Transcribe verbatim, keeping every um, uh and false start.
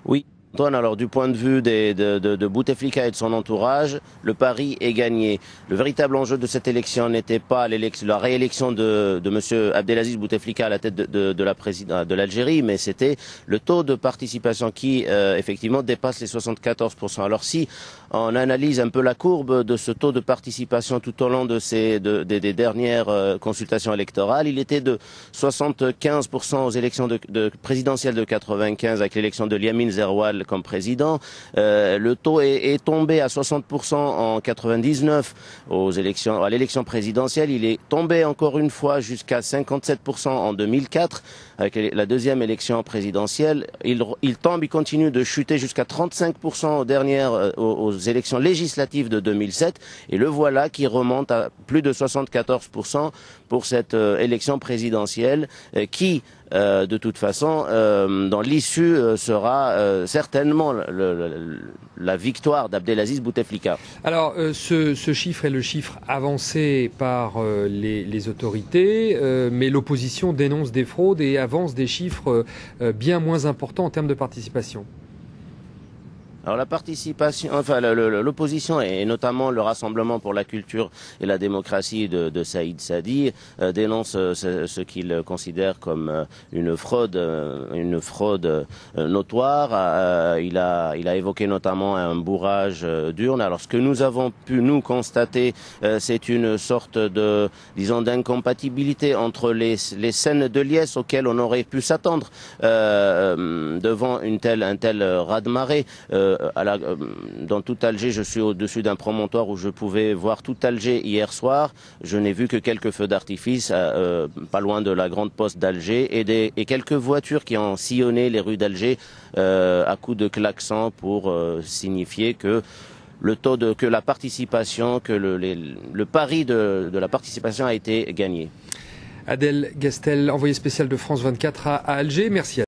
Oui. Antoine, alors du point de vue des, de, de, de Bouteflika et de son entourage, le pari est gagné. Le véritable enjeu de cette élection n'était pas la réélection de, de M. Abdelaziz Bouteflika à la tête de, de, de la présidence de l'Algérie, mais c'était le taux de participation qui, euh, effectivement, dépasse les soixante-quatorze pour cent. Alors si on analyse un peu la courbe de ce taux de participation tout au long de ces de, de, des dernières euh, consultations électorales, il était de soixante-quinze pour cent aux élections de, de présidentielles de quatre-vingt-quinze avec l'élection de Liamine Zerwal comme président. Euh, le taux est, est tombé à soixante pour cent en quatre-vingt-dix-neuf aux élections, à l'élection présidentielle. Il est tombé encore une fois jusqu'à cinquante-sept pour cent en deux mille quatre avec la deuxième élection présidentielle. Il, il tombe, il continue de chuter jusqu'à trente-cinq pour cent aux dernières, aux, aux élections législatives de deux mille sept. Et le voilà qui remonte à plus de soixante-quatorze pour cent pour cette euh, élection présidentielle euh, qui, Euh, de toute façon, euh, dans l'issue euh, sera euh, certainement le, le, la victoire d'Abdelaziz Bouteflika. Alors, euh, ce, ce chiffre est le chiffre avancé par euh, les, les autorités, euh, mais l'opposition dénonce des fraudes et avance des chiffres euh, bien moins importants en termes de participation. Alors la participation, enfin l'opposition et notamment le Rassemblement pour la culture et la démocratie de, de Saïd Sadi euh, dénonce euh, ce, ce qu'il considère comme euh, une fraude, euh, une fraude euh, notoire. Euh, il a, il a évoqué notamment un bourrage euh, d'urnes. Alors ce que nous avons pu nous constater, euh, c'est une sorte de, disons, d'incompatibilité entre les, les scènes de liesse auxquelles on aurait pu s'attendre euh, devant une telle, un tel raz-de-marée. Euh, À la, dans tout Alger, je suis au-dessus d'un promontoire où je pouvais voir tout Alger hier soir. Je n'ai vu que quelques feux d'artifice, euh, pas loin de la grande poste d'Alger, et, des, et quelques voitures qui ont sillonné les rues d'Alger euh, à coups de klaxon pour euh, signifier que le taux de, que la participation, que le, les, le pari de, de la participation a été gagné. Adel Gastel, envoyé spécial de France vingt-quatre à, à Alger. Merci.